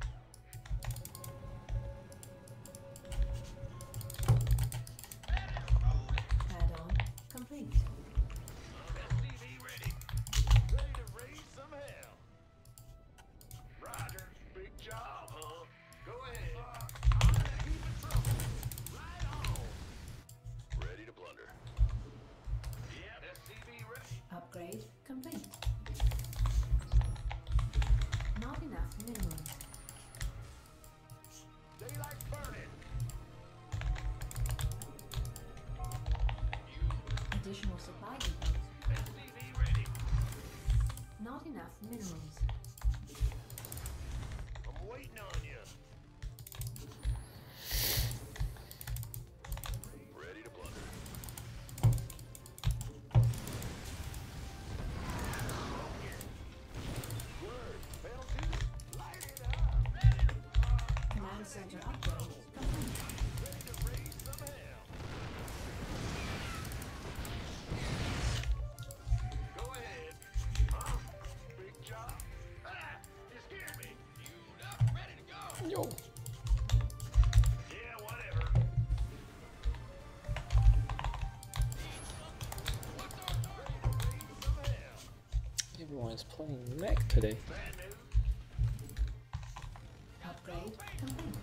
Add-on complete.
S C V ready. Ready to raise some hell. Roger. Big job, huh? Go ahead. I'm in a heap of trouble. Right on. Ready to plunder. Yep. S C V ready.
Upgrade complete. Not enough minerals.
Daylight burning.
Additional supply depots.
S C V ready.
Not enough minerals.
I'm waiting on you. Ready to plunder. Word. Pedal to the- light it up.
Command center upgrade complete.
Ready to raise some hell. Go ahead. Huh? Big job. Ah, you scared me. You up, ready to go.
Yo.
Yeah, whatever. Ready to raise some hell.
Everyone is playing mech today.
Bad news.
Upgrade complete.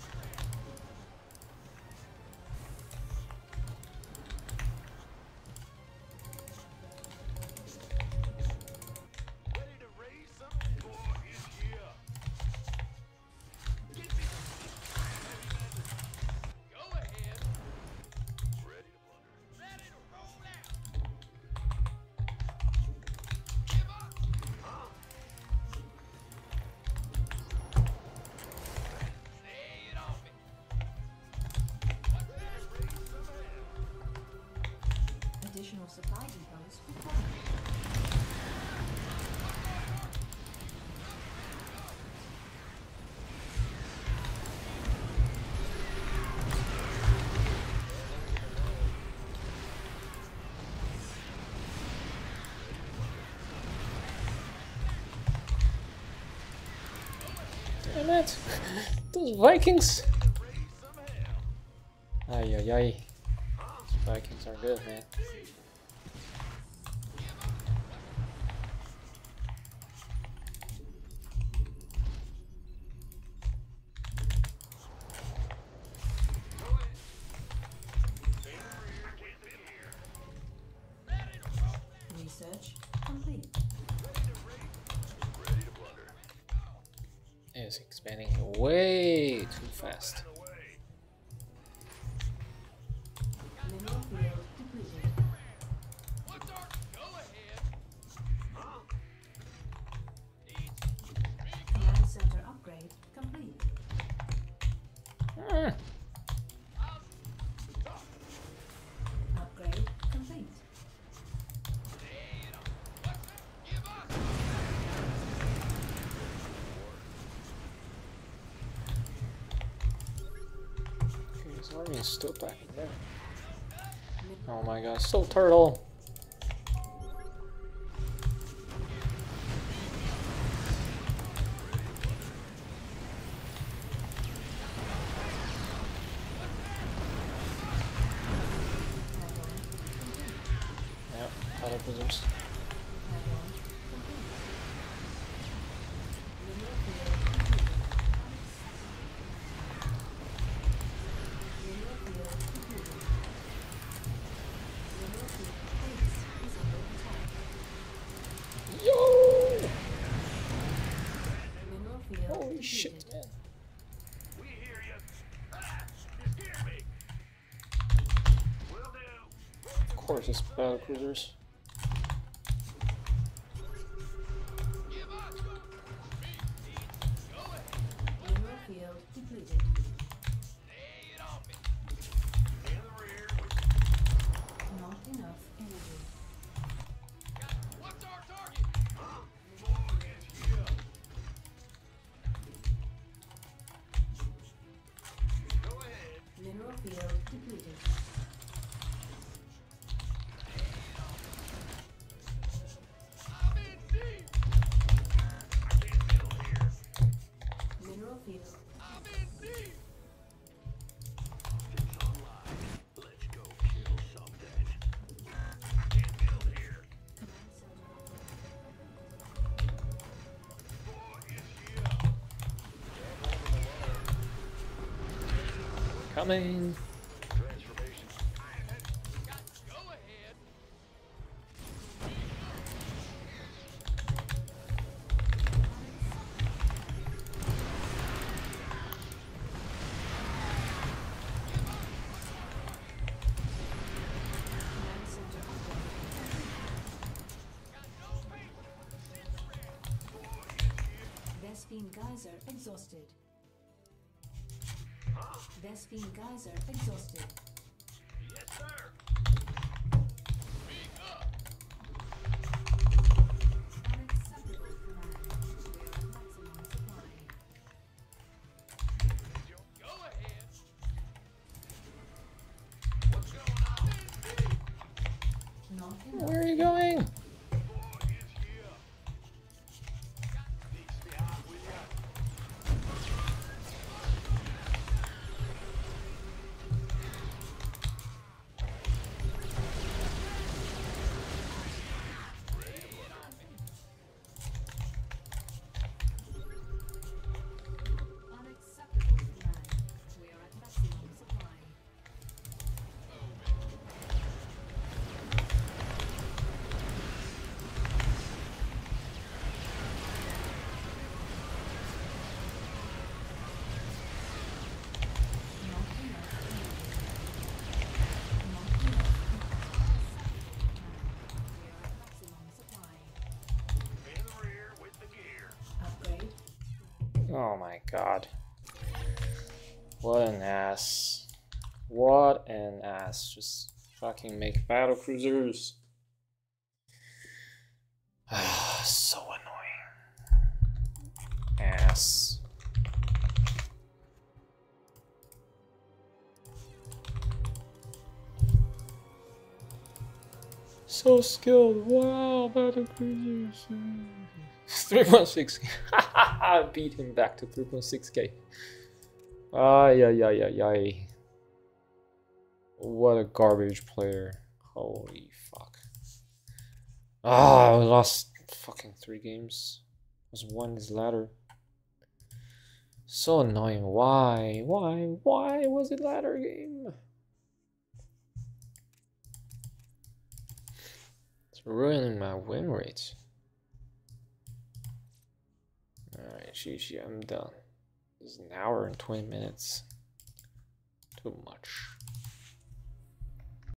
Ready to raise some boy is here. Get me go ahead. Ready to plunder. Ready to roll out. Give up. Huh? Lay it on me. Ready to raise some hell.
Additional supply depots required.
Damn it! Those Vikings!
Raise some hell.
Ay ay ay. Those Vikings are good, man.
Research complete.
Ready to plunder.
It's expanding way too fast.
Mineral field depleted. Command center upgrade complete.
Mm. Army's still back in there. Oh my god, still turtle! Yep, battle cruisers. Holy shit, man.
We hear you. Ah, you hear me? Will do.
Of course, it's battle cruisers.
Mineral field depleted.
In the rear.
Not enough energy.
What's our target? Huh? More is here. Go ahead.
Mineral field depleted.
I'm in deep. I can't build here.
Mineral field.
I'm in deep. It's online. Let's go kill something. I can't build here. More is here.
Coming!
Transformation. Go ahead.
Command center updated. Vespine geyser exhausted. Vespine geyser exhausted.
Yes, sir.
Unacceptable command. We are at maximum supply.
Go ahead. What's going on?
Not enough.
Where are you going?
More is here. Needs to be hot with ya.
Unacceptable command. We are at maximum supply. Not enough energy. Not enough. We are at maximum supply.
In the rear with the gear.
Upgrade.
Oh my god. What an ass. What an ass. Just fucking make battle cruisers. So annoying. Ass. So skilled. Wow, battle cruisers. three point six K. Beat him back to three point six K. Ay, ay, ay, ay, ay. What a garbage player. Holy fuck. Ah, I lost fucking three games. Was one this ladder. So annoying. Why? Why? Why was it ladder game? It's ruining my win rate. Alright, G G, I'm done. This is an hour and twenty minutes. Too much.